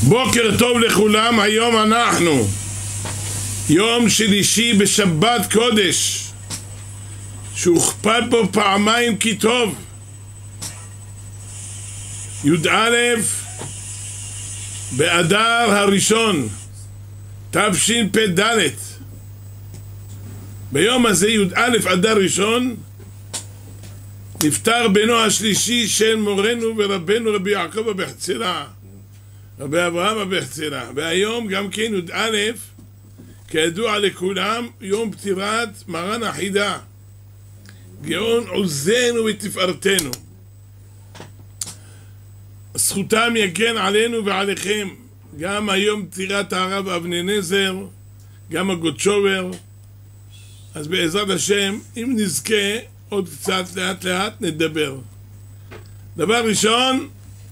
בוקר טוב לכולם. היום אנחנו יום שלישי בשבת קודש שהוכפל פה פעמיים כי טוב, י"א באדר הראשון תשפ"ד. ביום הזה י"א אדר ראשון נפטר בנו השלישי של מורנו ורבנו רבי יעקב אבוחצירא, רבי אברהם אבוחצירא. והיום גם כן י"א, כידוע לכולם, יום פטירת מרן החידה גאון עוזנו ותפארתנו. זכותם יגן עלינו ועליכם. גם היום פטירת הרב אבני נזר, גם הגודשובר. אז בעזרת השם, אם נזכה עוד קצת לאט לאט נדבר. דבר ראשון,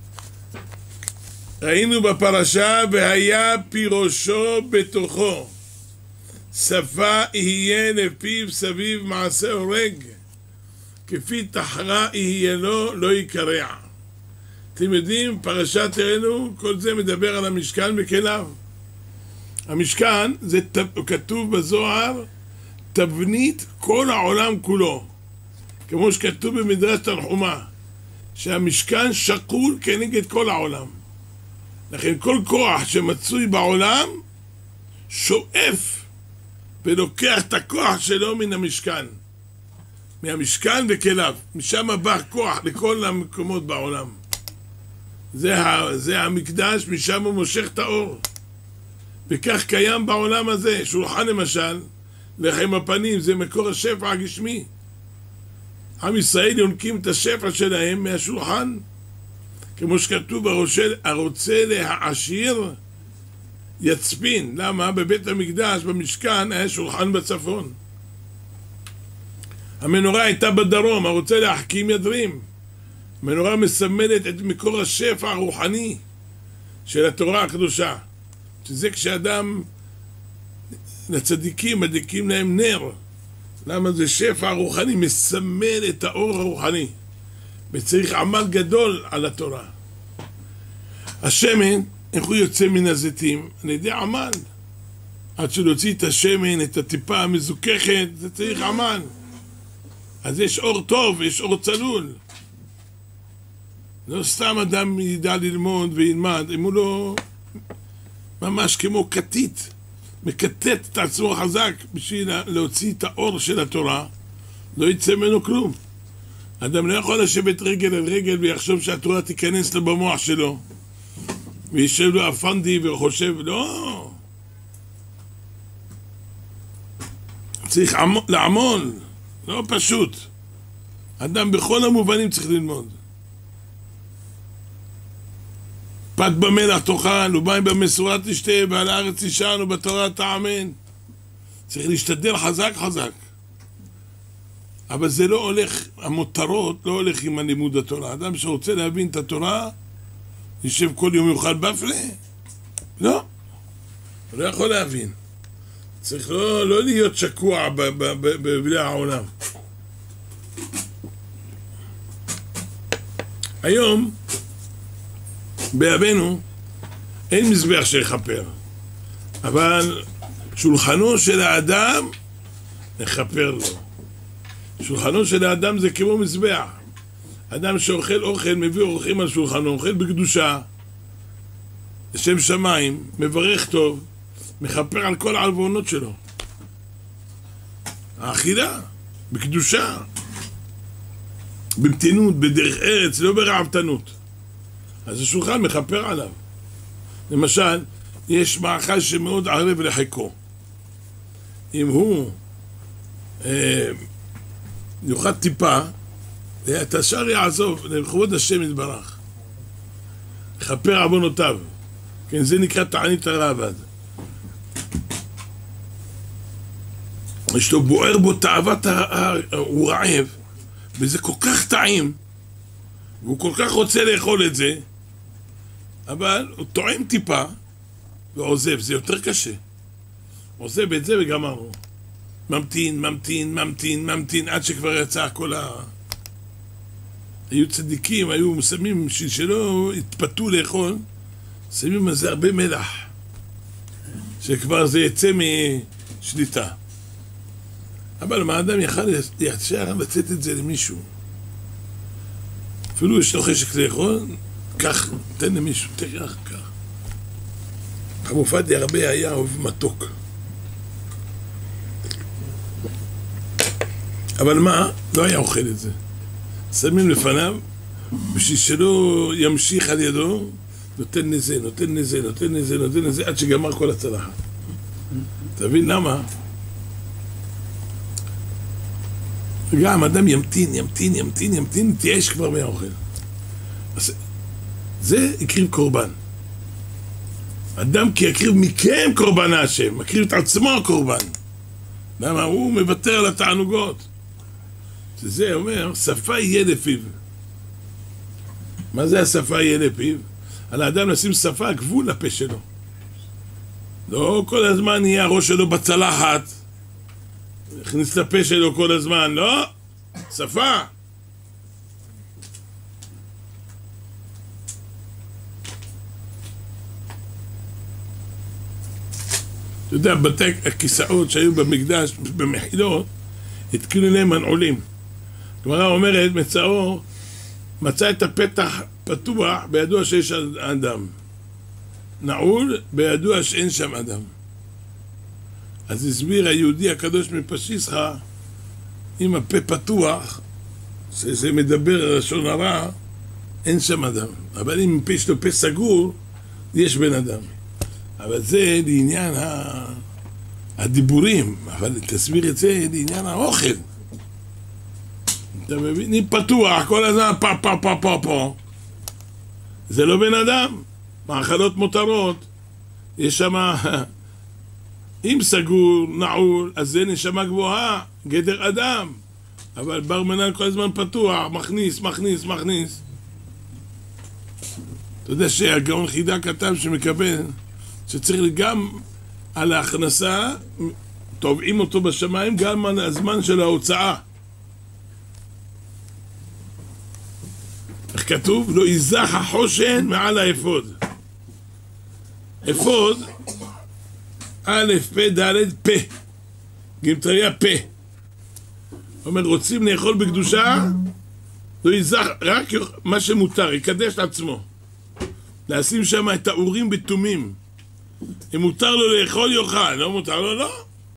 ראינו בפרשה והיה פירושו בתוכו, שפה יהיה לפיו סביב מעשה הורג, כפי תחרה יהיה לו לא יקרע. אתם יודעים, פרשת אלו, כל זה מדבר על המשכן וכליו. המשכן זה כתוב בזוהר תבנית כל העולם כולו, כמו שכתוב במדרש תנחומא, שהמשכן שקול כנגד כל העולם. לכן כל כוח שמצוי בעולם שואף ולוקח את הכוח שלו מן המשכן, מהמשכן וכליו. משם בא כוח לכל המקומות בעולם. זה המקדש, משם הוא מושך את האור. וכך קיים בעולם הזה. שולחן למשל, לחם הפנים, זה מקור השפע הגשמי. עם ישראל יונקים את השפע שלהם מהשולחן, כמו שכתוב, הרוצה להעשיר יצפין. למה? בבית המקדש, במשכן, היה שולחן בצפון. המנורה הייתה בדרום, הרוצה להחכים ידרים. המנורה מסמלת את מקור השפע הרוחני של התורה הקדושה, שזה כשאדם, לצדיקים מדליקים להם נר. למה? זה שפע הרוחני, מסמל את האור הרוחני, וצריך עמל גדול על התורה. השמן, איך הוא יוצא מן הזיתים? על ידי עמל. עד שלהוציא את השמן, את הטיפה המזוככת, זה צריך עמל. אז יש אור טוב, יש אור צלול. לא סתם אדם ידע ללמוד וילמד, אם הוא לא ממש כמו כתית, מקטט את עצמו חזק בשביל להוציא את האור של התורה, לא יצא ממנו כלום. אדם לא יכול לשבת רגל על רגל ויחשוב שהתורה תיכנס לו במוח שלו, וישב לו אפנדי וחושב, לא. צריך לעמול, לא פשוט. אדם בכל המובנים צריך ללמוד. פת במלח תאכל ומים במשורה תשתה ועל הארץ תישן ובתורה תאמן. צריך להשתדל חזק חזק. אבל זה לא הולך, המותרות לא הולך עם הלימוד התורה. אדם שרוצה להבין את התורה, ישב כל יום יאכל בפלה? לא. הוא לא יכול להבין. צריך לא להיות שקוע בבלי העולם. היום, בימינו, אין מזבח שיכפר. אבל שולחנו של האדם נכפר לו. שולחנו של האדם זה כמו מזבח. אדם שאוכל אוכל, מביא אורחים על שולחנו, אוכל בקדושה, לשם שמיים, מברך טוב, מכפר על כל העלבונות שלו. האכילה, בקדושה, במתינות, בדרך ארץ, לא ברעבתנות. אז השולחן מכפר עליו. למשל, יש מאכל שמאוד ערב לחיקו. אם הוא יאכל טיפה, את השאר יעזוב לכבוד השם יתברך, יכפר עוונותיו. כן, זה נקרא תענית הרעב"ד. יש לו בוער בו תאוות, הוא רעב, וזה כל כך טעים, והוא כל כך רוצה לאכול את זה, אבל הוא טועם טיפה ועוזב. זה יותר קשה. עוזב את זה וגמרנו. ממתין, ממתין, ממתין, ממתין, עד שכבר יצא כל היו צדיקים, היו מסמים שלא התפתו לאכול, שמים על זה הרבה מלח, שכבר זה יצא משליטה. אבל מה האדם יכל ישר לצאת את זה למישהו? אפילו יש לו חשק לאכול, כך, תן למישהו, תראה כך. חמופת הרבה היה אוהב מתוק. אבל מה? לא היה אוכל את זה. שמים לפניו, בשביל שלא ימשיך על ידו, נותן לזה, נותן לזה, נותן לזה, נותן לזה, עד שגמר כל הצלחת. תבין למה? גם אדם ימתין, ימתין, ימתין, ימתין, תייאש כבר מהאוכל. אז זה יקריב קורבן. אדם כי יקריב מכם קורבן השם, מקריב את עצמו הקורבן. למה? הוא מוותר על התענוגות. שזה אומר, שפה יהיה לפיו. מה זה השפה יהיה לפיו? על האדם לשים שפה, גבול לפה שלו. לא כל הזמן יהיה הראש שלו בצלחת, הכניס לפה שלו כל הזמן, לא, שפה. אתה יודע, בתי הכיסאות שהיו במקדש, במחילות, התקינו להם מנעולים. הגמרא אומרת, מצאו מצא את הפתח פתוח, בידוע שיש אדם. נעול, בידוע שאין שם אדם. אז הסביר היהודי הקדוש מפשיסחה, אם הפה פתוח, שזה מדבר לשון הרע, אין שם אדם. אבל אם יש לו פה סגור, יש בן אדם. אבל זה לעניין הדיבורים, אבל תסביר את זה לעניין האוכל. אתה מבין? אם פתוח, כל הזמן פה. זה לא בן אדם. מאכלות מותרות, יש שם, אם סגור, נעול, אז זה נשמה גבוהה, גדר אדם. אבל בר מנן כל הזמן פתוח, מכניס. אתה יודע שהגאון חידה כתב שמקבל, שצריך גם על ההכנסה, תובעים אותו בשמיים, גם על הזמן של ההוצאה. איך כתוב? לא יזח החושן מעל האפוד. אפוד, א', פ', ד', פ', גימטריה פ'. אומר, רוצים לאכול בקדושה, לא יזח, רק מה שמותר, יקדש לעצמו. לשים שם את האורים בתומים. אם מותר לו לאכול, יאכל, לא מותר לו, לא.